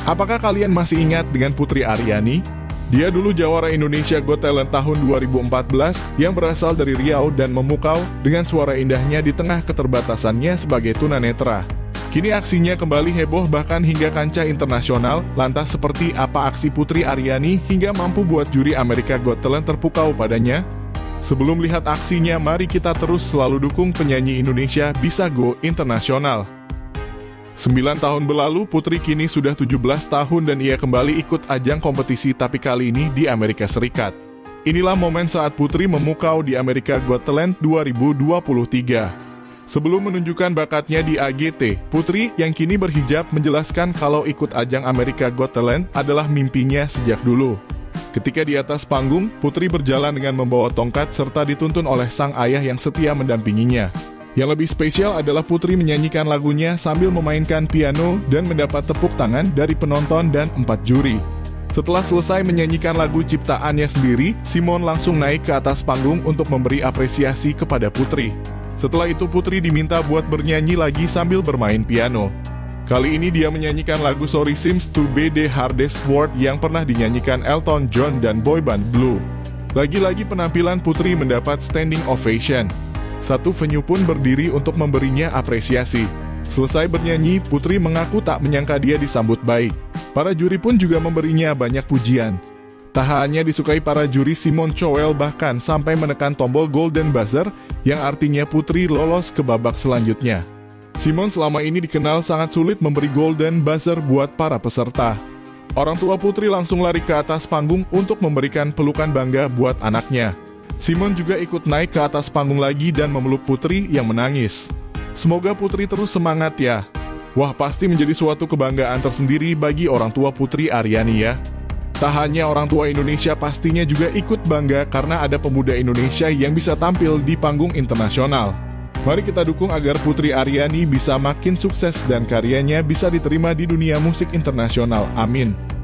Apakah kalian masih ingat dengan Putri Aryani? Dia dulu jawara Indonesia Got Talent tahun 2014 yang berasal dari Riau dan memukau dengan suara indahnya di tengah keterbatasannya sebagai tunanetra. Kini aksinya kembali heboh bahkan hingga kancah internasional. Lantas seperti apa aksi Putri Aryani hingga mampu buat juri Amerika Got Talent terpukau padanya? Sebelum lihat aksinya, mari kita terus selalu dukung penyanyi Indonesia bisa go internasional. 9 tahun berlalu, Putri kini sudah 17 tahun dan ia kembali ikut ajang kompetisi tapi kali ini di Amerika Serikat. Inilah momen saat Putri memukau di Amerika Got Talent 2023. Sebelum menunjukkan bakatnya di AGT, Putri yang kini berhijab menjelaskan kalau ikut ajang Amerika Got Talent adalah mimpinya sejak dulu. Ketika di atas panggung, Putri berjalan dengan membawa tongkat serta dituntun oleh sang ayah yang setia mendampinginya. Yang lebih spesial adalah Putri menyanyikan lagunya sambil memainkan piano dan mendapat tepuk tangan dari penonton dan 4 juri. Setelah selesai menyanyikan lagu ciptaannya sendiri, Simon langsung naik ke atas panggung untuk memberi apresiasi kepada Putri. Setelah itu Putri diminta buat bernyanyi lagi sambil bermain piano. Kali ini dia menyanyikan lagu Sorry Seems to Be the Hardest Word yang pernah dinyanyikan Elton John dan boyband Blue. Lagi-lagi penampilan Putri mendapat standing ovation. Satu venue pun berdiri untuk memberinya apresiasi. Selesai bernyanyi, Putri mengaku tak menyangka dia disambut baik. Para juri pun juga memberinya banyak pujian. Tak hanya disukai para juri, Simon Cowell bahkan sampai menekan tombol Golden Buzzer yang artinya Putri lolos ke babak selanjutnya. Simon selama ini dikenal sangat sulit memberi Golden Buzzer buat para peserta. Orang tua Putri langsung lari ke atas panggung untuk memberikan pelukan bangga buat anaknya. Simon juga ikut naik ke atas panggung lagi dan memeluk Putri yang menangis. Semoga Putri terus semangat ya. Wah, pasti menjadi suatu kebanggaan tersendiri bagi orang tua Putri Aryani ya. Tak hanya orang tua Indonesia pastinya juga ikut bangga karena ada pemuda Indonesia yang bisa tampil di panggung internasional. Mari kita dukung agar Putri Aryani bisa makin sukses dan karyanya bisa diterima di dunia musik internasional. Amin.